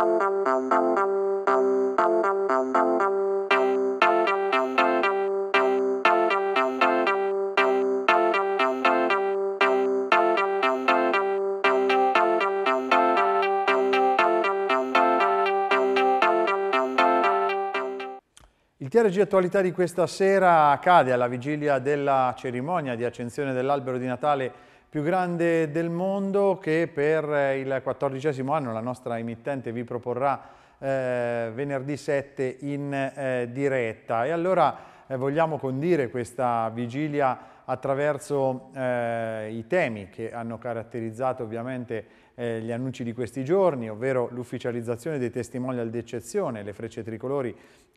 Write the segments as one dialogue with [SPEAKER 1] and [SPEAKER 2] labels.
[SPEAKER 1] Il TRG Attualità di questa sera accade alla vigilia della cerimonia di accensione dell'albero di Natale più grande del mondo, che per il 14° anno la nostra emittente vi proporrà venerdì 7 in diretta. E allora vogliamo condire questa vigilia attraverso i temi che hanno caratterizzato ovviamente gli annunci di questi giorni, ovvero l'ufficializzazione dei testimonial d'eccezione, le frecce tricolori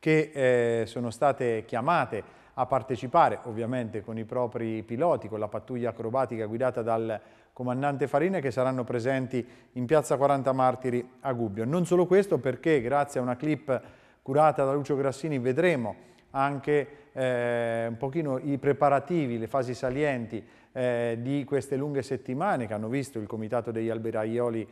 [SPEAKER 1] che sono state chiamate a partecipare ovviamente con i propri piloti, con la pattuglia acrobatica guidata dal comandante Farina, che saranno presenti in piazza 40 Martiri a Gubbio. Non solo questo, perché grazie a una clip curata da Lucio Grassini vedremo anche un pochino i preparativi, le fasi salienti di queste lunghe settimane che hanno visto il Comitato degli Alberaioli,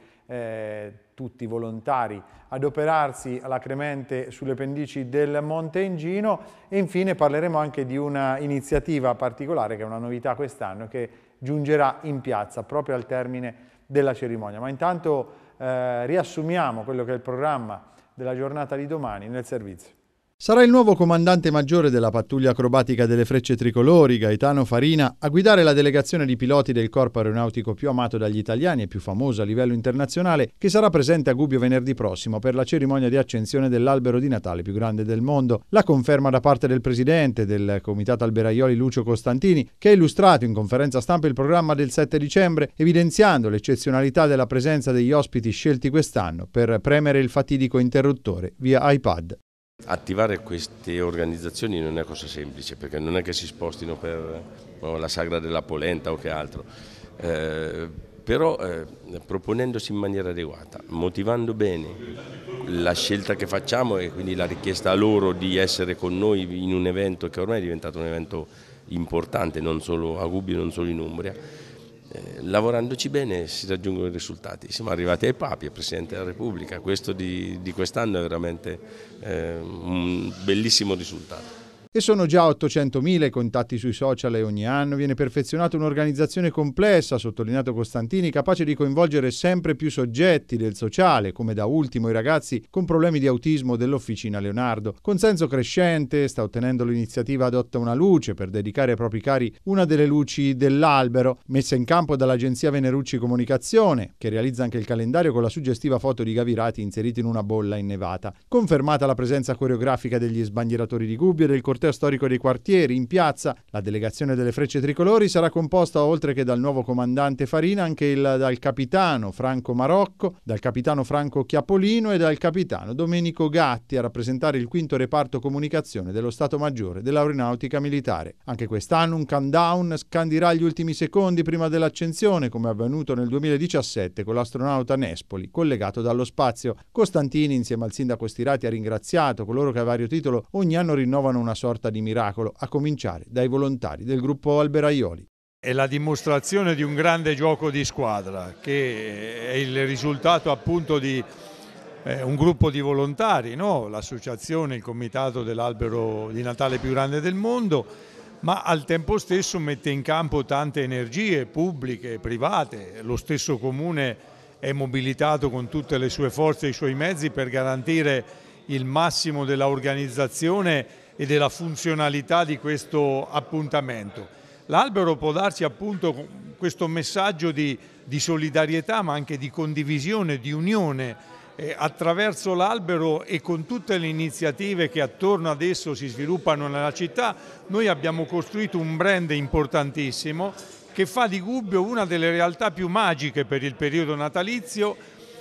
[SPEAKER 1] tutti volontari, adoperarsi alacremente sulle pendici del Monte Engino. E infine parleremo anche di una iniziativa particolare che è una novità quest'anno, che giungerà in piazza proprio al termine della cerimonia. Ma intanto riassumiamo quello che è il programma della giornata di domani nel servizio. Sarà il nuovo comandante maggiore della pattuglia acrobatica delle frecce tricolori, Gaetano Farina, a guidare la delegazione di piloti del corpo aeronautico più amato dagli italiani e più famoso a livello internazionale, che sarà presente a Gubbio venerdì prossimo per la cerimonia di accensione dell'albero di Natale più grande del mondo. La conferma da parte del presidente del Comitato Alberaioli, Lucio Costantini, che ha illustrato in conferenza stampa il programma del 7 dicembre, evidenziando l'eccezionalità della presenza degli ospiti scelti quest'anno per premere il fatidico interruttore via iPad.
[SPEAKER 2] Attivare queste organizzazioni non è cosa semplice, perché non è che si spostino per la sagra della polenta o che altro, però proponendosi in maniera adeguata, motivando bene la scelta che facciamo e quindi la richiesta a loro di essere con noi in un evento che ormai è diventato un evento importante, non solo a Gubbio, non solo in Umbria. Lavorandoci bene si raggiungono i risultati. Siamo arrivati ai papi, al Presidente della Repubblica. Questo di quest'anno è veramente un bellissimo risultato.
[SPEAKER 1] E sono già 800.000 i contatti sui social e ogni anno viene perfezionata un'organizzazione complessa, ha sottolineato Costantini, capace di coinvolgere sempre più soggetti del sociale, come da ultimo i ragazzi con problemi di autismo dell'Officina Leonardo. Consenso crescente sta ottenendo l'iniziativa Adotta una luce per dedicare ai propri cari una delle luci dell'albero, messa in campo dall'agenzia Venerucci Comunicazione, che realizza anche il calendario con la suggestiva foto di Gavirati inseriti in una bolla innevata. Confermata la presenza coreografica degli sbandieratori di Gubbio e del corteo storico dei quartieri in piazza, la delegazione delle frecce tricolori sarà composta, oltre che dal nuovo comandante Farina, anche dal capitano Franco Marocco, dal capitano Franco Chiapolino e dal capitano Domenico Gatti, a rappresentare il 5° reparto comunicazione dello Stato Maggiore dell'Aeronautica Militare. Anche quest'anno un countdown scandirà gli ultimi secondi prima dell'accensione, come avvenuto nel 2017 con l'astronauta Nespoli, collegato dallo spazio. Costantini, insieme al sindaco Stirati, ha ringraziato coloro che a vario titolo ogni anno rinnovano una sorta di miracolo, a cominciare dai volontari del gruppo Alberaioli.
[SPEAKER 3] È la dimostrazione di un grande gioco di squadra, che è il risultato appunto di un gruppo di volontari, no? L'associazione, il comitato dell'albero di Natale più grande del mondo, ma al tempo stesso mette in campo tante energie pubbliche e private. Lo stesso comune è mobilitato con tutte le sue forze e i suoi mezzi per garantire il massimo della organizzazione e della funzionalità di questo appuntamento. L'albero può darci appunto questo messaggio di solidarietà, ma anche di condivisione, di unione. Attraverso l'albero e con tutte le iniziative che attorno ad esso si sviluppano nella città, noi abbiamo costruito un brand importantissimo che fa di Gubbio una delle realtà più magiche per il periodo natalizio,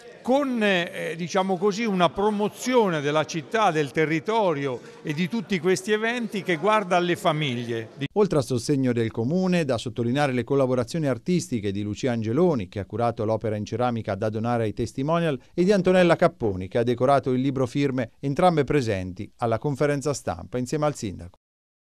[SPEAKER 3] con diciamo così, una promozione della città, del territorio e di tutti questi eventi che guarda alle famiglie.
[SPEAKER 1] Oltre al sostegno del comune, da sottolineare le collaborazioni artistiche di Lucia Angeloni, che ha curato l'opera in ceramica da donare ai testimonial, e di Antonella Capponi, che ha decorato il libro firme, entrambe presenti alla conferenza stampa insieme al sindaco.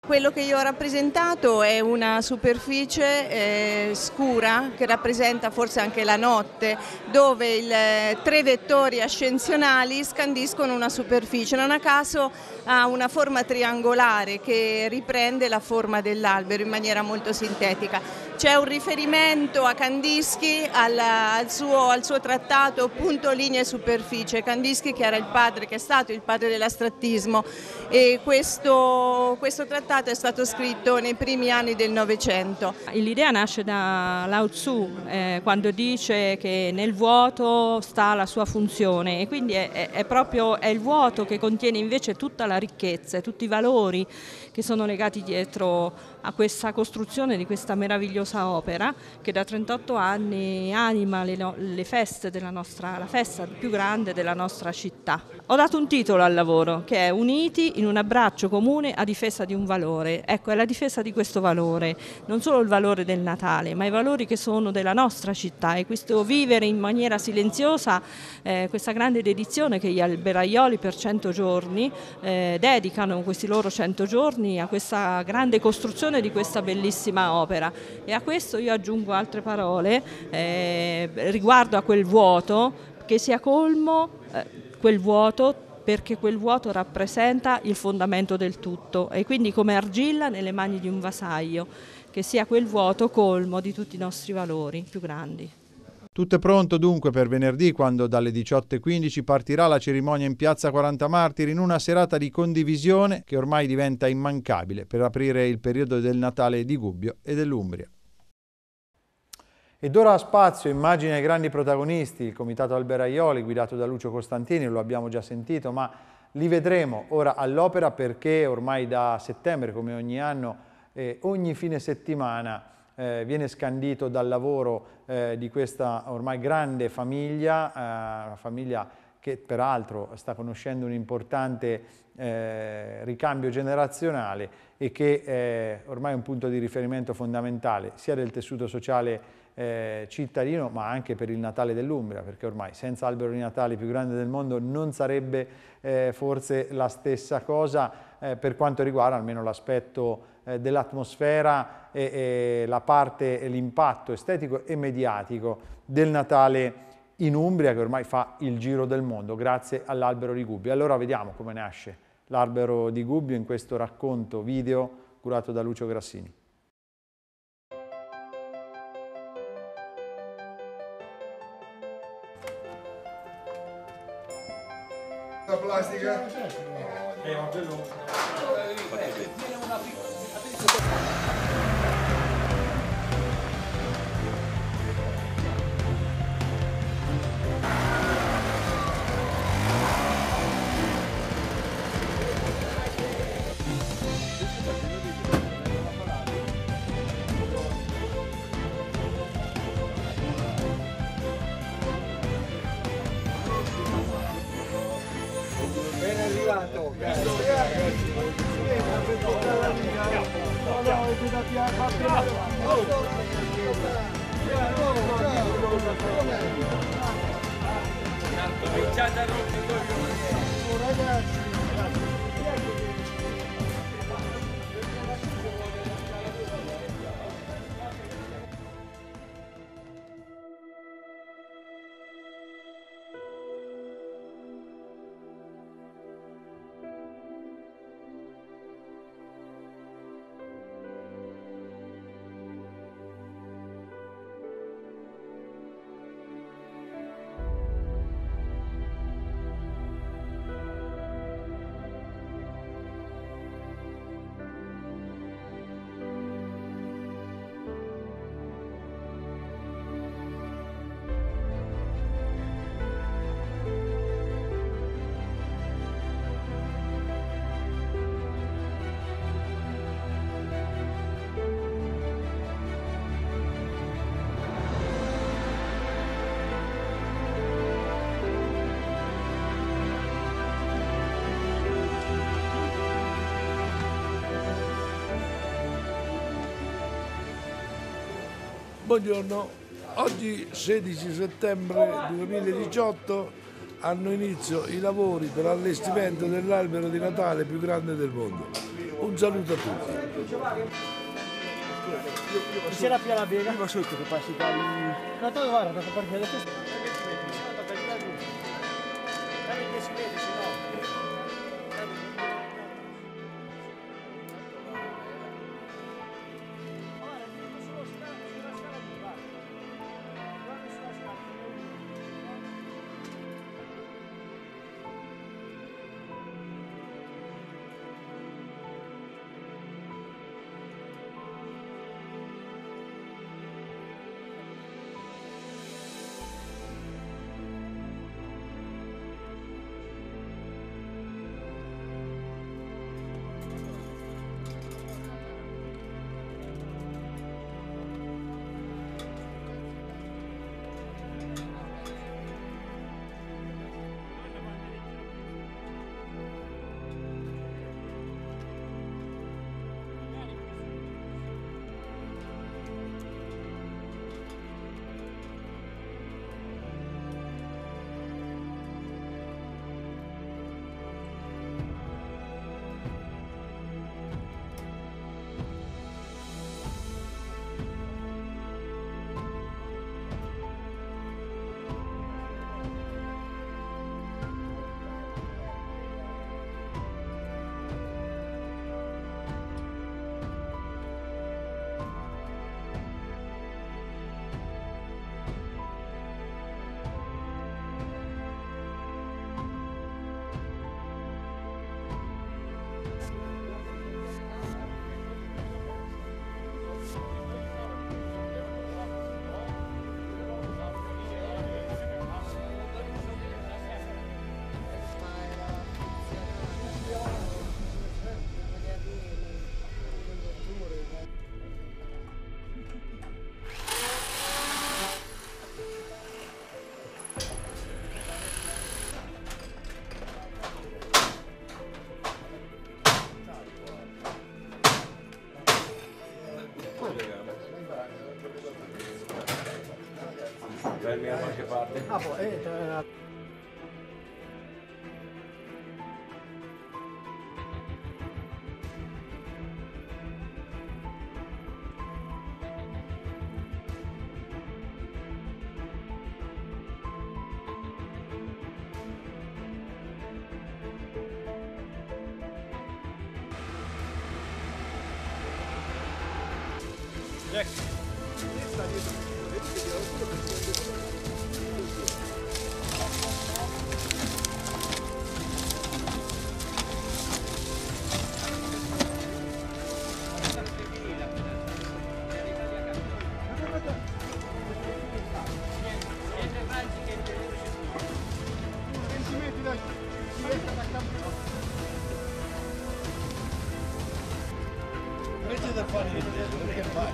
[SPEAKER 4] Quello che io ho rappresentato è una superficie scura che rappresenta forse anche la notte, dove tre vettori ascensionali scandiscono una superficie. Non a caso ha una forma triangolare che riprende la forma dell'albero in maniera molto sintetica. C'è un riferimento a Kandinsky, al suo trattato Punto, linea e superficie. Kandinsky che è stato il padre dell'astrattismo, e questo trattato è stato scritto nei primi anni del Novecento.
[SPEAKER 5] L'idea nasce da Lao Tzu, quando dice che nel vuoto sta la sua funzione, e quindi è proprio il vuoto che contiene invece tutta la ricchezza e tutti i valori che sono legati dietro a questa costruzione di questa meravigliosa opera che da 38 anni anima le feste la festa più grande della nostra città. Ho dato un titolo al lavoro che è Uniti in un abbraccio comune a difesa di un valore. Ecco, è la difesa di questo valore, non solo il valore del Natale, ma i valori che sono della nostra città, e questo vivere in maniera silenziosa questa grande dedizione che gli alberaioli per 100 giorni dedicano questi loro 100 giorni a questa grande costruzione di questa bellissima opera. E a questo io aggiungo altre parole riguardo a quel vuoto, che sia colmo quel vuoto, perché quel vuoto rappresenta il fondamento del tutto, e quindi come argilla nelle mani di un vasaio, che sia quel vuoto colmo di tutti i nostri valori più grandi.
[SPEAKER 1] Tutto è pronto dunque per venerdì, quando dalle 18:15 partirà la cerimonia in piazza 40 Martiri, in una serata di condivisione che ormai diventa immancabile per aprire il periodo del Natale di Gubbio e dell'Umbria. Ed ora spazio, immagine ai grandi protagonisti, il Comitato Alberaioli guidato da Lucio Costantini, lo abbiamo già sentito, ma li vedremo ora all'opera, perché ormai da settembre, come ogni anno, ogni fine settimana viene scandito dal lavoro di questa ormai grande famiglia, una famiglia che peraltro sta conoscendo un importante ricambio generazionale e che è ormai un punto di riferimento fondamentale sia del tessuto sociale cittadino, ma anche per il Natale dell'Umbria, perché ormai senza albero di Natale più grande del mondo non sarebbe forse la stessa cosa per quanto riguarda almeno l'aspetto dell'atmosfera e la parte e l'impatto estetico e mediatico del Natale in Umbria, che ormai fa il giro del mondo grazie all'albero di Gubbio. Allora vediamo come nasce l'albero di Gubbio in questo racconto video curato da Lucio Grassini.
[SPEAKER 6] La plastica? Ben arrivato, ragazzi.
[SPEAKER 7] Buongiorno, oggi 16 settembre 2018 hanno inizio i lavori per l'allestimento dell'albero di Natale più grande del mondo. Un saluto a tutti.
[SPEAKER 6] C'era più la vega? Arriva sotto che passi da lì. No, tu guarda, da partire da questo. Si vede, se no.
[SPEAKER 2] Fermi da qualche parte.
[SPEAKER 6] Ah, poi,
[SPEAKER 7] Invece da fare che fai?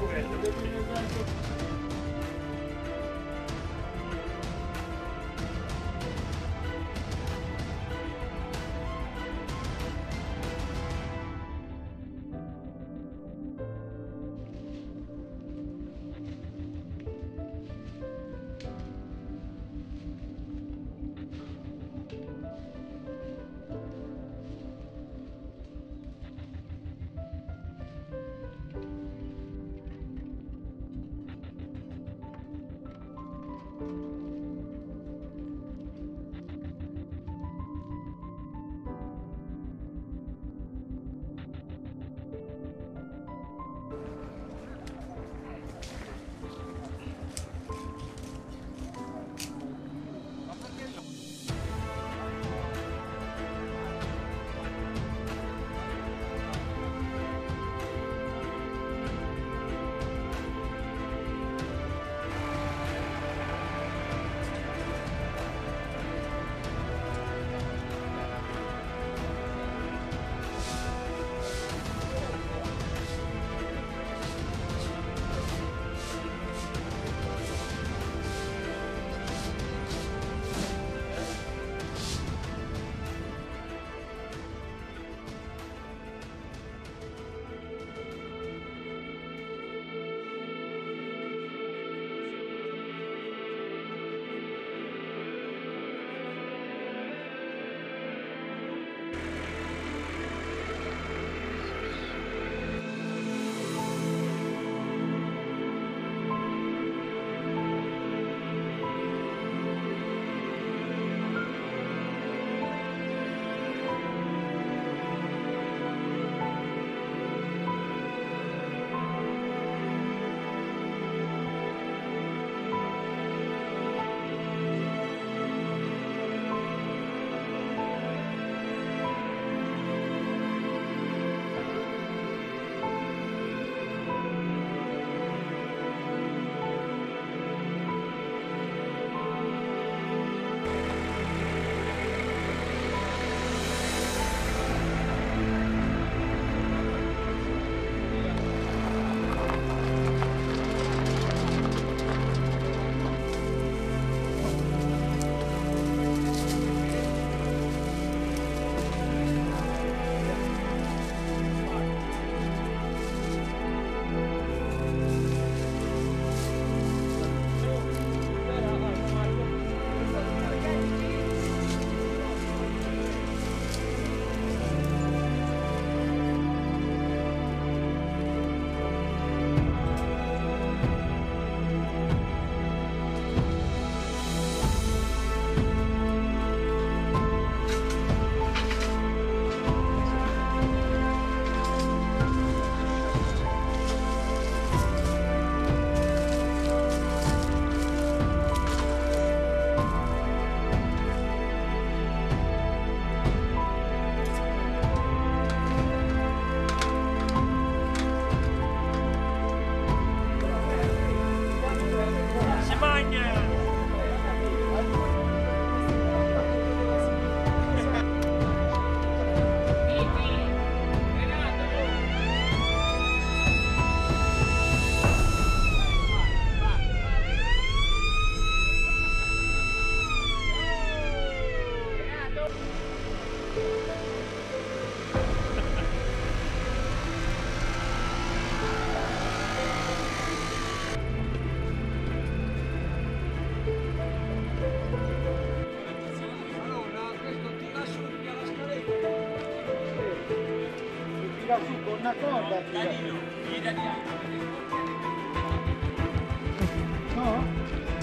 [SPEAKER 6] qua su con una corda. No?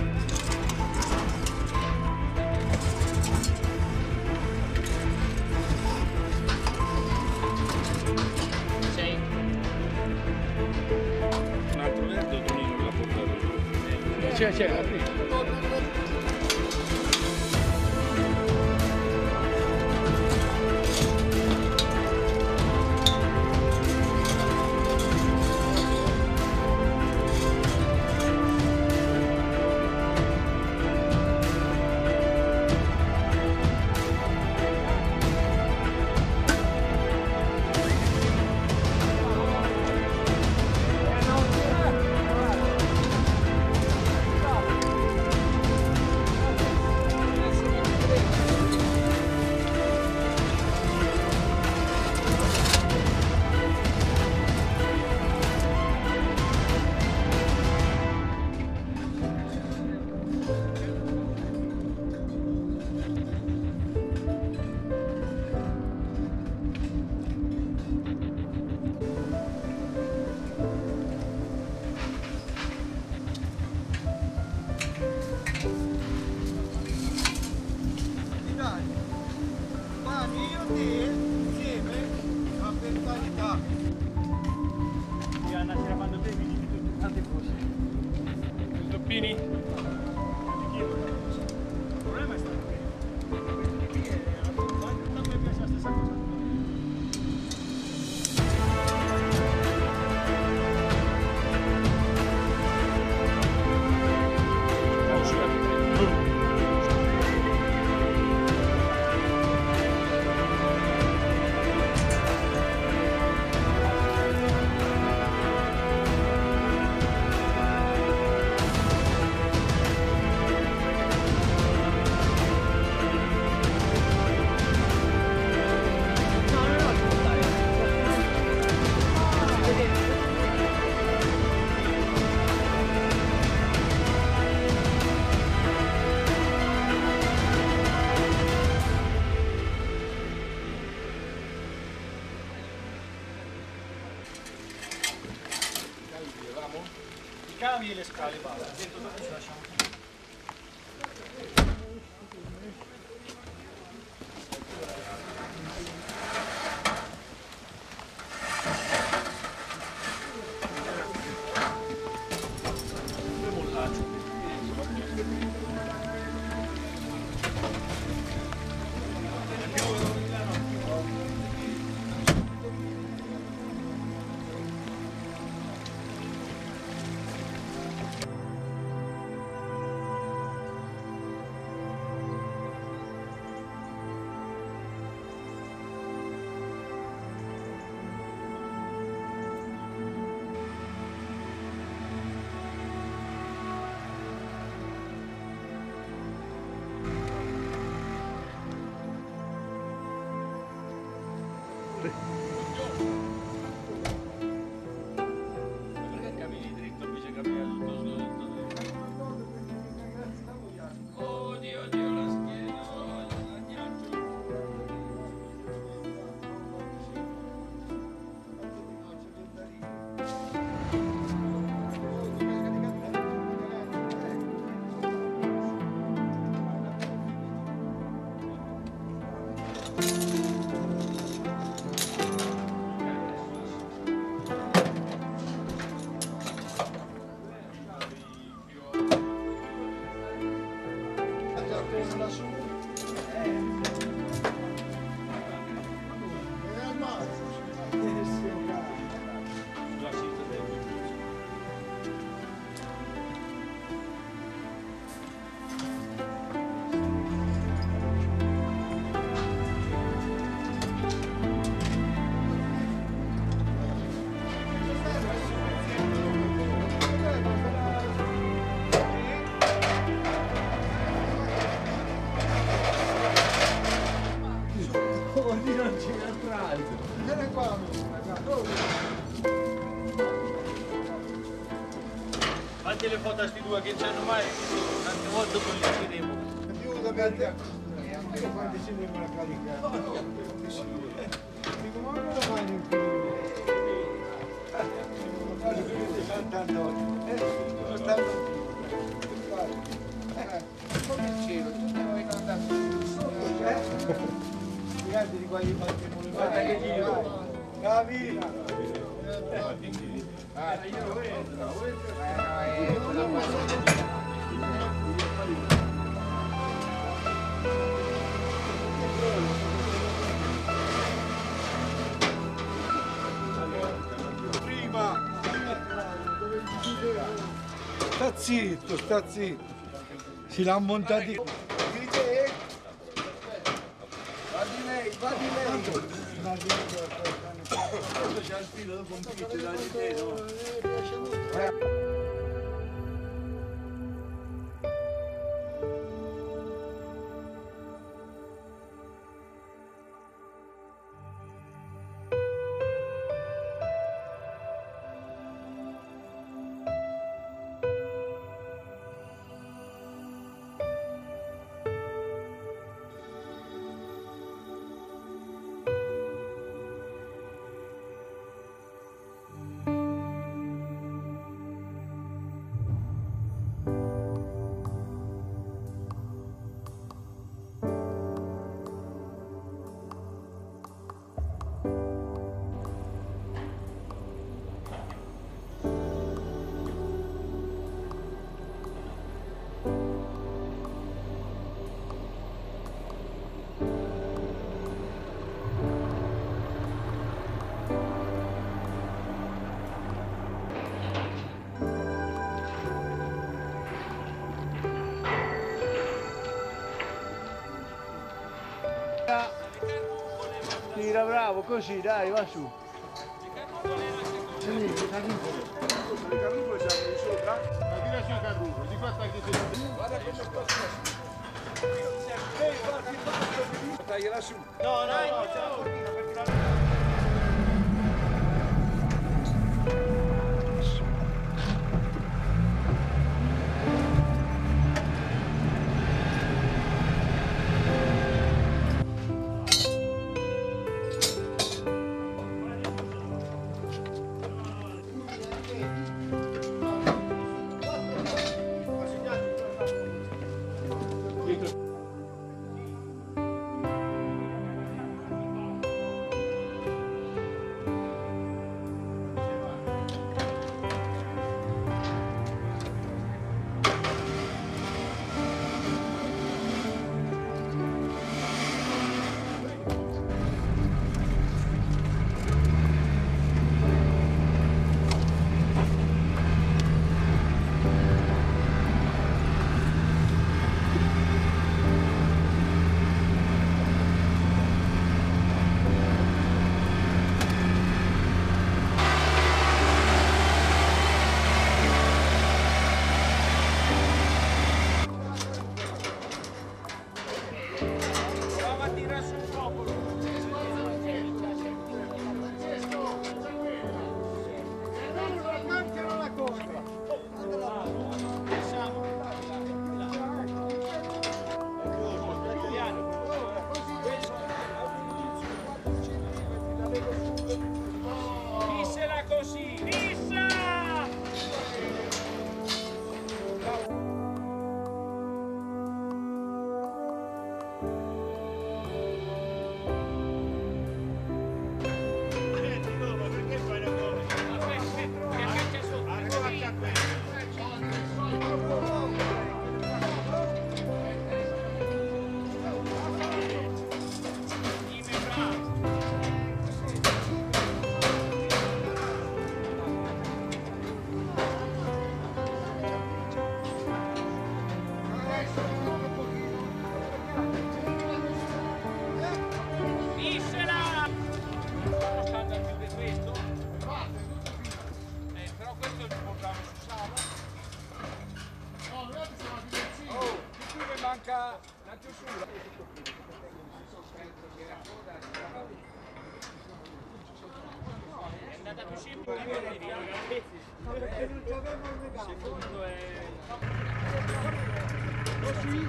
[SPEAKER 6] C'è, apri.
[SPEAKER 8] Bini? Il problema è stato che qui tanto mi piace la stessa cosa. Cavi e le scale, basta, dentro dopo ci lasciamo qui. Cammini dritto, invece cammina tutto sotto. Oddio, la schiena, andiamo giù. Fatti le foto a sti due che c'hanno mai, tante volte poi li vedremo.
[SPEAKER 7] Aiutami anche quando ci devono caricare. Dico, ma non lo fai in più?
[SPEAKER 9] tanto come il cielo, tutti noi andando guardi di quali guarda che giro Gavina io prima sta zitto, si l'ha montati. Va di lei. Questo c'ha il filo dopo un pizzo da di te, no? Tira bravo, così dai, va su. Le carrufole siamo di sopra? Ma tira su il carrufolo, di fatto anche se... Guarda come sto su. Tagliela su. No, c'è la cortina per tirare.
[SPEAKER 10] manca la chiusura. È andata più semplice perché non ci avevo il regalo. Secondo è... Così?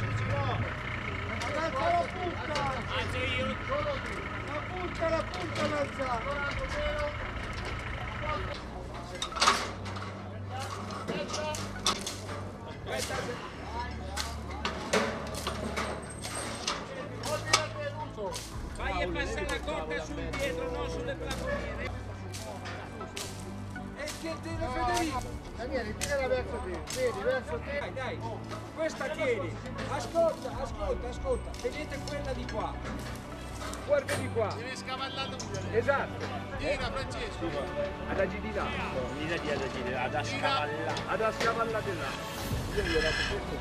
[SPEAKER 10] Alza la punta! Alzo io! La punta l'alza! che passa la corda sul dietro, non sulle plafoniere. E che tiene Federico?
[SPEAKER 9] Daniele, tirala verso te, vedi, verso te.
[SPEAKER 10] Dai, dai, questa chiedi. Ascolta, vedete quella di qua. Guarda di qua.
[SPEAKER 9] Devi scavallare lui.
[SPEAKER 10] Esatto.
[SPEAKER 9] Tira Francesco.
[SPEAKER 10] Ad agilità. Ad scavallare là.
[SPEAKER 7] Io gli ho dato questo,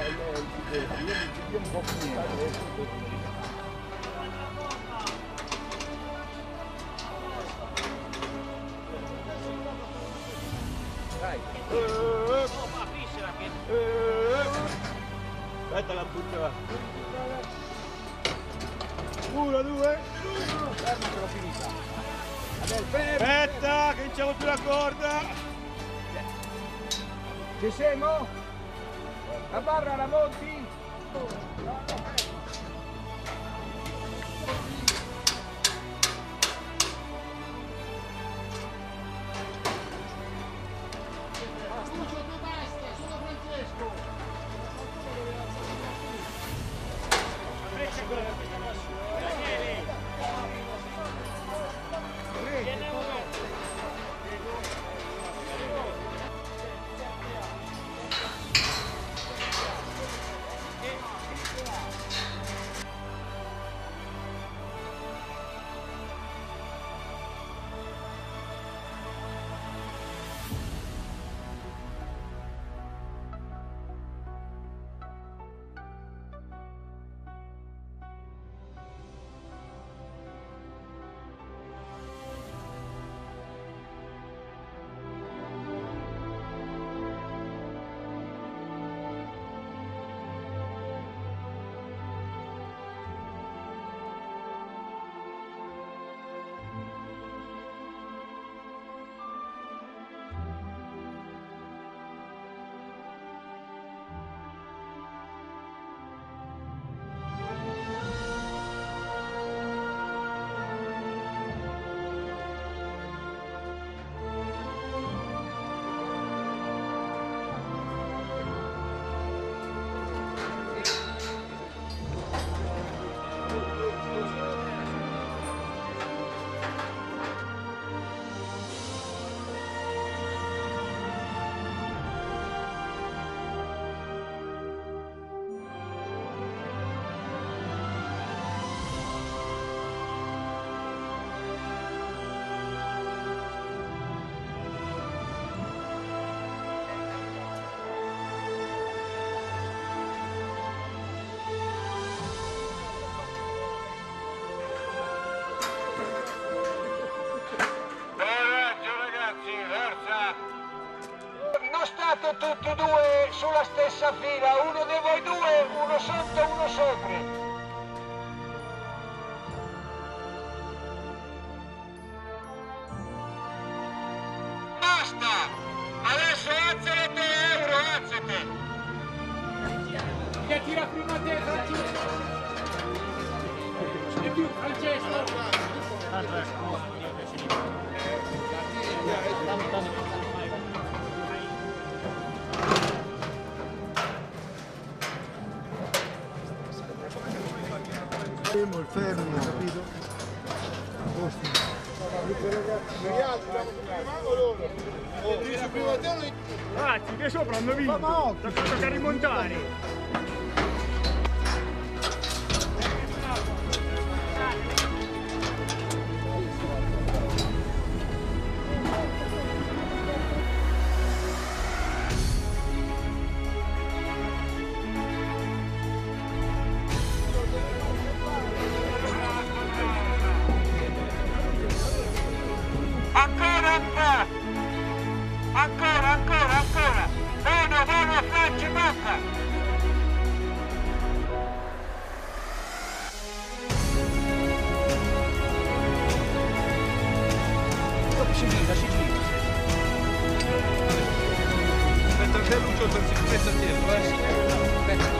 [SPEAKER 7] io un po' comunicato adesso.
[SPEAKER 10] Dai.
[SPEAKER 6] Aspetta la butta.
[SPEAKER 9] 1, 2.
[SPEAKER 10] Fermatelo finita.
[SPEAKER 6] Aspetta, che non c'è più la corda.
[SPEAKER 10] Ci siamo? La barra la monti? State tutti e due sulla stessa fila, uno di voi due, uno sotto, uno sopra. Basta! Adesso alza le €3, alzate! Che tira prima te, Francesco! Di più, Francesco!
[SPEAKER 7] Il fermo, capito?
[SPEAKER 6] Ragazzi, che sopra hanno vinto! Da cosa rimontare!
[SPEAKER 10] Ancora! Buono, Franci, basta! Si gira. Aspetta, c'è Lucio, si mette a dietro, Aspetta.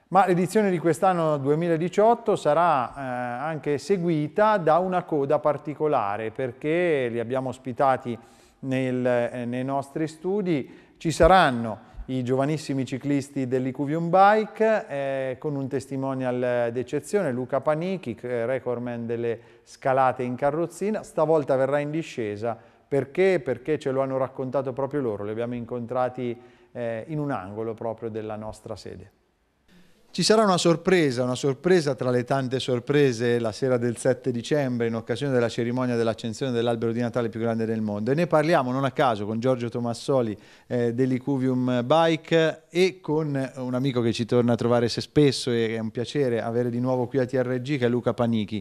[SPEAKER 1] Ma l'edizione di quest'anno 2018 sarà anche seguita da una coda particolare, perché li abbiamo ospitati nei nostri studi. Ci saranno i giovanissimi ciclisti dell'Icuvium Bike con un testimonial d'eccezione, Luca Panichi, recordman delle scalate in carrozzina. Stavolta verrà in discesa. Perché? Perché ce lo hanno raccontato proprio loro, li abbiamo incontrati in un angolo proprio della nostra sede. Ci sarà una sorpresa tra le tante sorprese la sera del 7 dicembre in occasione della cerimonia dell'accensione dell'albero di Natale più grande del mondo, e ne parliamo non a caso con Giorgio Tomassoli dell'Icuvium Bike e con un amico che ci torna a trovare spesso e è un piacere avere di nuovo qui a TRG, che è Luca Panichi.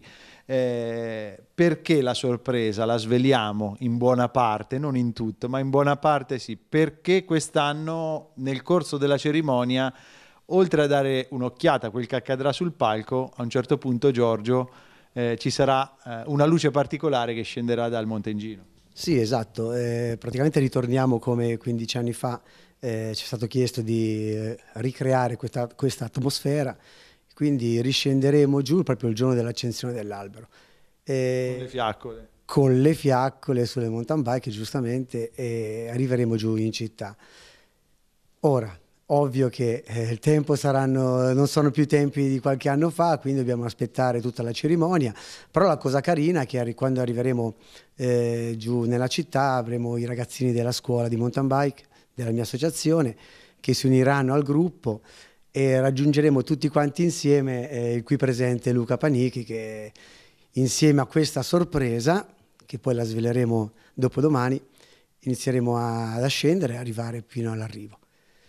[SPEAKER 1] Perché la sorpresa? La sveliamo in buona parte, non in tutto, ma in buona parte sì, perché quest'anno nel corso della cerimonia, oltre a dare un'occhiata a quel che accadrà sul palco, a un certo punto, Giorgio, ci sarà una luce particolare che scenderà dal Monte Engino.
[SPEAKER 11] Sì, esatto. Praticamente ritorniamo come 15 anni fa. Ci è stato chiesto di ricreare questa atmosfera, quindi riscenderemo giù proprio il giorno dell'accensione dell'albero.
[SPEAKER 1] Con le fiaccole.
[SPEAKER 11] Con le fiaccole sulle mountain bike, giustamente, e arriveremo giù in città. Ora, ovvio che il tempo non sono più tempi di qualche anno fa, quindi dobbiamo aspettare tutta la cerimonia, però la cosa carina è che quando arriveremo giù nella città avremo i ragazzini della scuola di mountain bike, della mia associazione, che si uniranno al gruppo e raggiungeremo tutti quanti insieme il qui presente Luca Panichi, che insieme a questa sorpresa, che poi la sveleremo dopodomani, inizieremo ad ascendere e arrivare fino all'arrivo.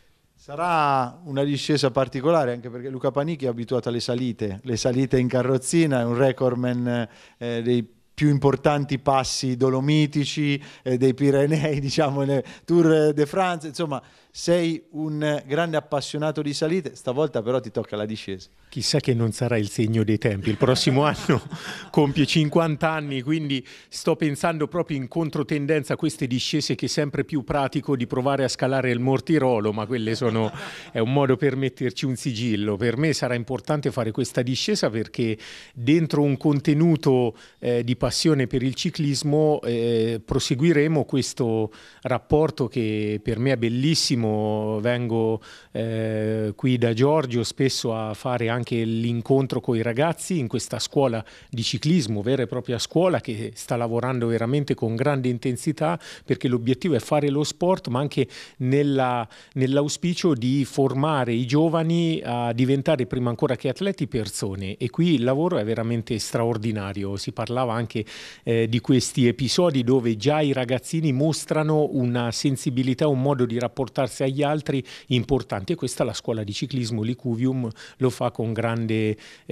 [SPEAKER 1] Sarà una discesa particolare anche perché Luca Panichi è abituato alle salite in carrozzina, è un recordman dei più importanti passi dolomitici, dei Pirenei, diciamo, nel Tour de France, insomma sei un grande appassionato di salite, stavolta però ti tocca la discesa.
[SPEAKER 12] Chissà che non sarà il segno dei tempi, il prossimo anno compie 50 anni, quindi sto pensando proprio in controtendenza a queste discese che è sempre più pratico di provare a scalare il Mortirolo, ma quelle è un modo per metterci un sigillo. Per me sarà importante fare questa discesa perché dentro un contenuto di passione per il ciclismo proseguiremo questo rapporto che per me è bellissimo. Vengo qui da Giorgio spesso a fare anche l'incontro con i ragazzi in questa scuola di ciclismo, vera e propria scuola che sta lavorando veramente con grande intensità, perché l'obiettivo è fare lo sport ma anche nell'auspicio di formare i giovani a diventare prima ancora che atleti persone, e qui il lavoro è veramente straordinario. Si parlava anche di questi episodi dove già i ragazzini mostrano una sensibilità, un modo di rapportarsi agli altri importanti, e questa la scuola di ciclismo l'Icuvium lo fa con grande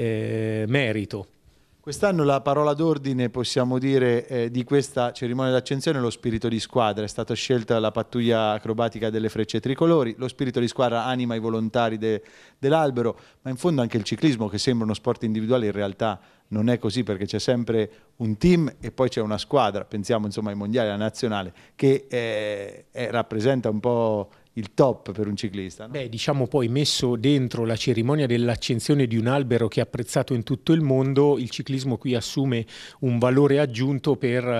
[SPEAKER 12] merito.
[SPEAKER 1] Quest'anno la parola d'ordine, possiamo dire, di questa cerimonia d'accensione è lo spirito di squadra. È stata scelta la pattuglia acrobatica delle Frecce Tricolori, lo spirito di squadra anima i volontari dell'albero, ma in fondo anche il ciclismo, che sembra uno sport individuale, in realtà non è così, perché c'è sempre un team e poi c'è una squadra. Pensiamo insomma ai mondiali, alla nazionale, che rappresenta un po' il top per un ciclista, no?
[SPEAKER 12] Beh, diciamo, poi messo dentro la cerimonia dell'accensione di un albero che è apprezzato in tutto il mondo, il ciclismo qui assume un valore aggiunto per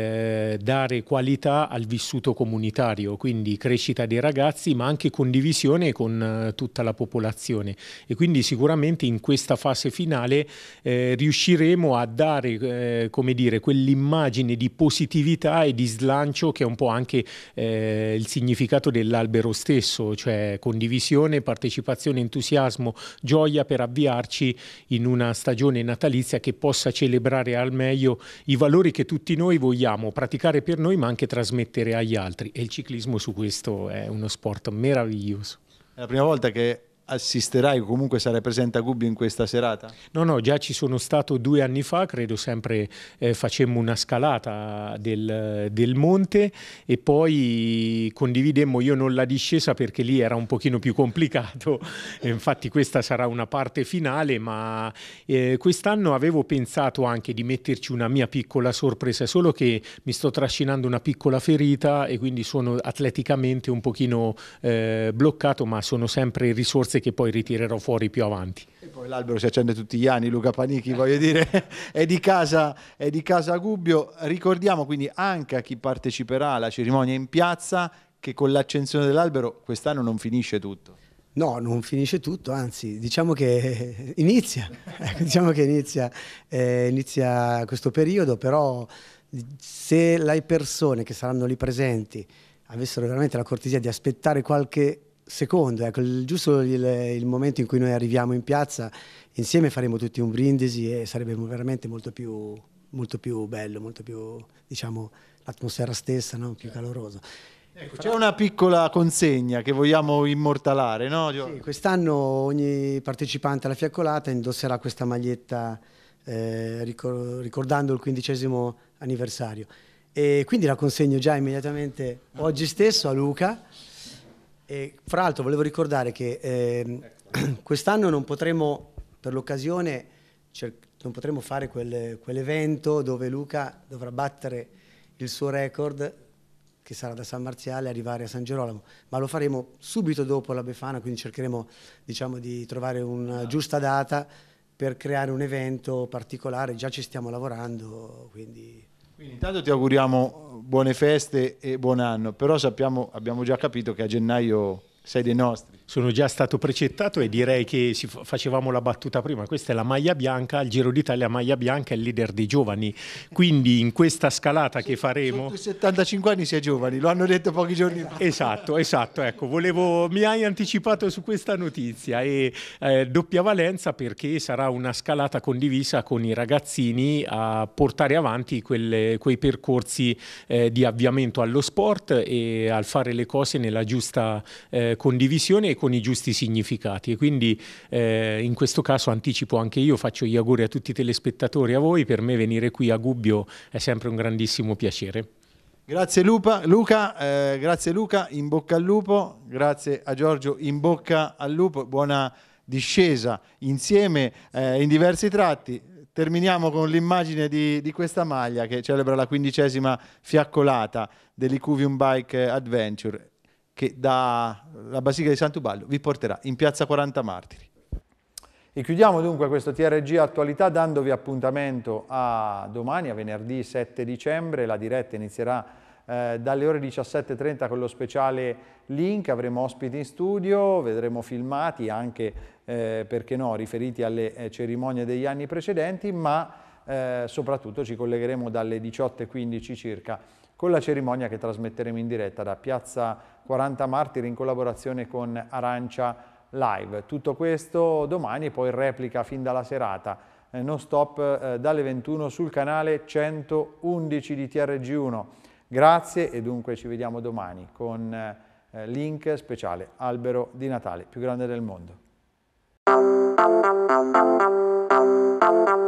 [SPEAKER 12] dare qualità al vissuto comunitario, quindi crescita dei ragazzi ma anche condivisione con tutta la popolazione, e quindi sicuramente in questa fase finale riusciremo a dare come dire, quell'immagine di positività e di slancio che è un po' anche il significato dell'albero stesso, cioè condivisione, partecipazione, entusiasmo, gioia per avviarci in una stagione natalizia che possa celebrare al meglio i valori che tutti noi vogliamo praticare per noi ma anche trasmettere agli altri, e il ciclismo su questo è uno sport meraviglioso.
[SPEAKER 1] È la prima volta che assisterai o comunque sarai presente a Gubbio in questa serata?
[SPEAKER 12] No, già ci sono stato 2 anni fa, credo sempre facemmo una scalata del monte e poi condividemmo, io non la discesa perché lì era un pochino più complicato, infatti questa sarà una parte finale, ma quest'anno avevo pensato anche di metterci una mia piccola sorpresa, solo che mi sto trascinando una piccola ferita e quindi sono atleticamente un pochino bloccato, ma sono sempre risorse richieste che poi ritirerò fuori più avanti.
[SPEAKER 1] E poi l'albero si accende tutti gli anni, Luca Panichi, voglio dire, è di casa Gubbio. Ricordiamo quindi anche a chi parteciperà alla cerimonia in piazza che con l'accensione dell'albero quest'anno non finisce tutto.
[SPEAKER 11] No, non finisce tutto, anzi, diciamo che inizia, diciamo che inizia questo periodo, però se le persone che saranno lì presenti avessero veramente la cortesia di aspettare qualche secondo, ecco, giusto il momento in cui noi arriviamo in piazza, insieme faremo tutti un brindisi e sarebbe veramente molto più bello, molto più, diciamo, l'atmosfera stessa, no? Più caloroso.
[SPEAKER 1] Ecco, c'è una piccola consegna che vogliamo immortalare, no?
[SPEAKER 11] Sì, quest'anno ogni partecipante alla fiaccolata indosserà questa maglietta ricordando il 15° anniversario. E quindi la consegno già immediatamente oggi stesso a Luca. E fra l'altro volevo ricordare che quest'anno non potremo, per l'occasione, non potremo fare quell'evento dove Luca dovrà battere il suo record, che sarà da San Marziale, arrivare a San Gerolamo, ma lo faremo subito dopo la Befana, quindi cercheremo, diciamo, di trovare una giusta data per creare un evento particolare. Già ci stiamo lavorando, quindi
[SPEAKER 1] intanto ti auguriamo buone feste e buon anno, però abbiamo già capito che a gennaio sei dei nostri.
[SPEAKER 12] Sono già stato precettato e direi che facevamo la battuta prima, questa è la maglia bianca, al Giro d'Italia maglia bianca è il leader dei giovani, quindi in questa scalata che faremo...
[SPEAKER 1] Sotto i 75 anni si è giovani, lo hanno detto pochi giorni fa.
[SPEAKER 12] Esatto, ecco, mi hai anticipato su questa notizia e doppia valenza perché sarà una scalata condivisa con i ragazzini a portare avanti quei percorsi di avviamento allo sport e al fare le cose nella giusta condivisione e con i giusti significati, e quindi in questo caso anticipo anche io, faccio gli auguri a tutti i telespettatori, a voi. Per me venire qui a Gubbio è sempre un grandissimo piacere.
[SPEAKER 1] Grazie Luca, grazie Luca, in bocca al lupo, grazie a Giorgio, in bocca al lupo, buona discesa insieme in diversi tratti. Terminiamo con l'immagine di questa maglia che celebra la 15ª fiaccolata dell'Icuvium Bike Adventure, che dalla Basilica di Sant'Ubaldo vi porterà in piazza 40 Martiri. E chiudiamo dunque questo TRG Attualità dandovi appuntamento a domani, a venerdì 7 dicembre. La diretta inizierà dalle ore 17:30 con lo speciale Link. Avremo ospiti in studio, vedremo filmati anche, perché no, riferiti alle cerimonie degli anni precedenti, ma soprattutto ci collegheremo dalle 18:15 circa con la cerimonia che trasmetteremo in diretta da piazza 40 Martiri in collaborazione con Arancia Live. Tutto questo domani e poi in replica fin dalla serata, non stop dalle 21 sul canale 111 di TRG1. Grazie e dunque ci vediamo domani con Link speciale Albero di Natale più grande del mondo.